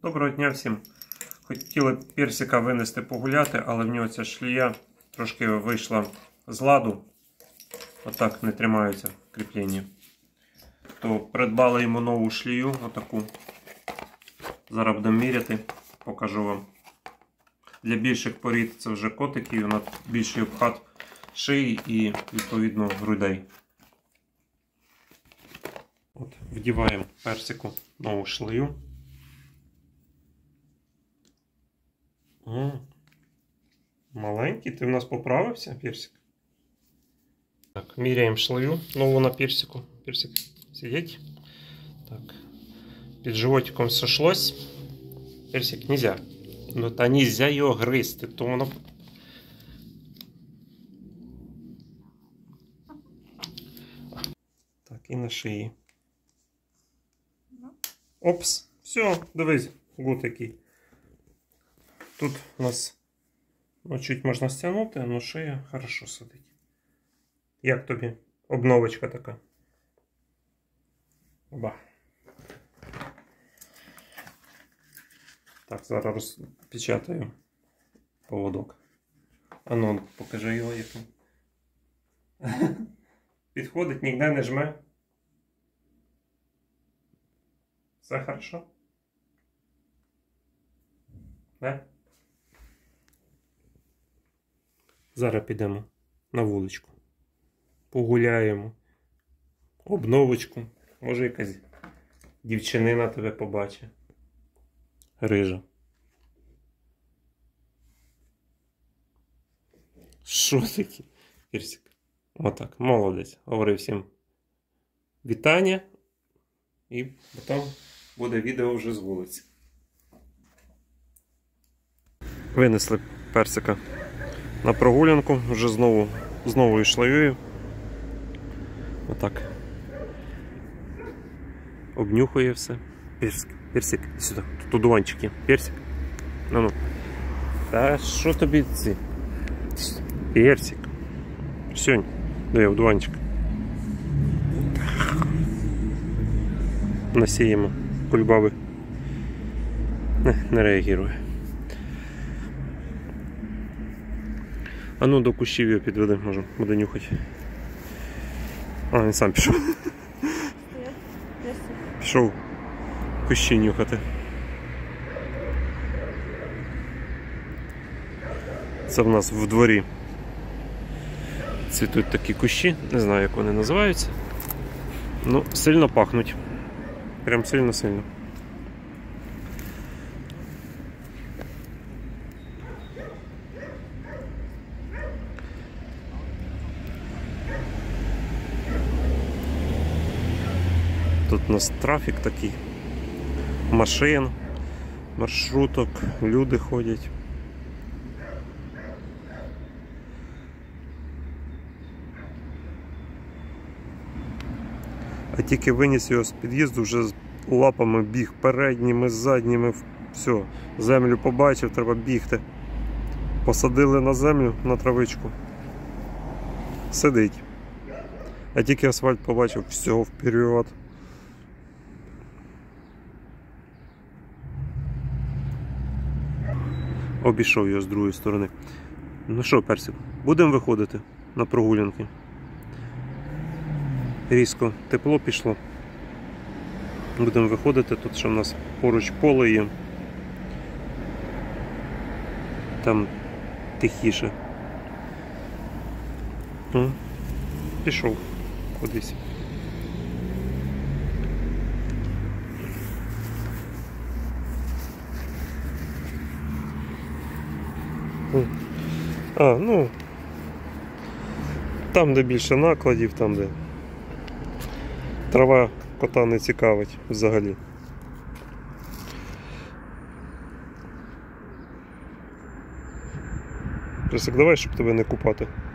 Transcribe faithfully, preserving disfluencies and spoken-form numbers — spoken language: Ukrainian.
Доброго дня всім! Хотіли персика винести погуляти, але в нього ця шлія трошки вийшла з ладу. Отак не тримаються кріплення. То придбали йому нову шлію, отаку. Зараз будемо міряти, покажу вам. Для більших порід це вже котики, вона більший обхат шиї і відповідно грудей. От, вдіваємо персику нову шлею. О, маленький, ти в нас поправився, персик? Так, міряємо шлею нову на персику. Персик сидить. Так. Під животиком сошлось. Персик, нельзя. Ну та нельзя його гризти, то воно... Так, і на шиї. Опс, все, дивись, вот такий. Тут у нас, ну, чуть можна стягнути, але шия хорошо сидить. Як тобі обновочка така? Оба. Так, зараз розпечатаю поводок. А ну, покажи його яким. Підходить, ніде не жме. Все хорошо? Не? Зараз підемо на вуличку. Погуляємо. Обновочку. Може якась дівчинина тебе побачить. Рижа. Що таке? Персик. Отак. Молодець. Говори всім вітання. І потім буде відео вже з вулиці. Винесли персика на прогулянку. Вже знову з новою шлеєю. Отак. Обнюхує все. Персик, персик, сюди. Тут одуванчик є. Персик. Ну ну. Та що тобі ці? Персик. Сьонь. Дай одуванчик. Насіємо. Кульбаби. Не, не реагує. А ну до кущів його підведи, може, буде нюхати. А, він сам пішов. Пішов кущі нюхати. Це в нас в дворі цвітуть такі кущі, не знаю, як вони називаються. Ну, сильно пахнуть. Прям сильно-сильно. Тут у нас трафік такий. Машин, маршруток, люди ходять. А тільки виніс його з під'їзду, вже з лапами біг передніми, задніми. Все, землю побачив, треба бігти. Посадили на землю, на травичку. Сидить. А тільки асфальт побачив, все, вперед. Обійшов його з другої сторони. Ну що, персик, будемо виходити на прогулянки? Різко тепло пішло. Будемо виходити, тут ще в нас поруч поле є. Там тихіше. О, пішов кудись. А, ну, там, де більше накладів, там, де трава кота не цікавить взагалі. Персик, давай, щоб тебе не купати.